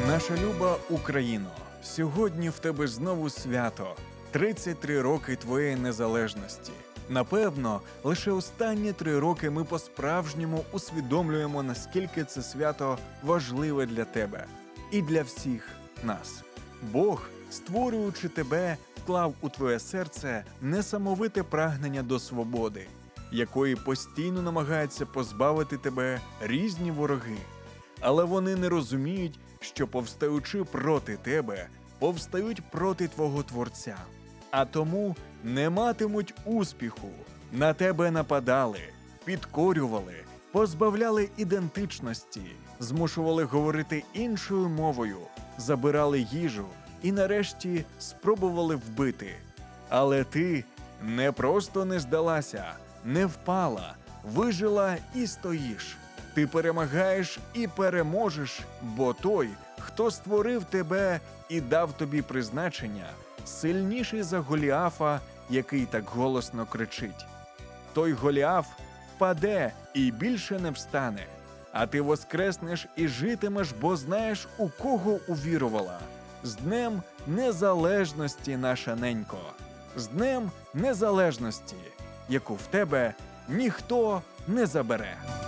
Наша люба Україно, сьогодні в тебе знову свято. 33 роки твоєї незалежності. Напевно, лише останні 3 роки ми по-справжньому усвідомлюємо, наскільки це свято важливе для тебе і для всіх нас. Бог, створюючи тебе, вклав у твоє серце несамовите прагнення до свободи, якої постійно намагаються позбавити тебе різні вороги. Але вони не розуміють, що повстаючи проти тебе, повстають проти твого Творця. А тому не матимуть успіху. На тебе нападали, підкорювали, позбавляли ідентичності, змушували говорити іншою мовою, забирали їжу і нарешті спробували вбити. Але ти не просто не здалася, не впала, вижила і стоїш. Ти перемагаєш і переможеш, бо той, хто створив тебе і дав тобі призначення, сильніший за Голіафа, який так голосно кричить. Той Голіаф впаде і більше не встане, а ти воскреснеш і житимеш, бо знаєш, у кого увірувала. З Днем Незалежності, наша ненько! З Днем Незалежності, яку в тебе ніхто не забере.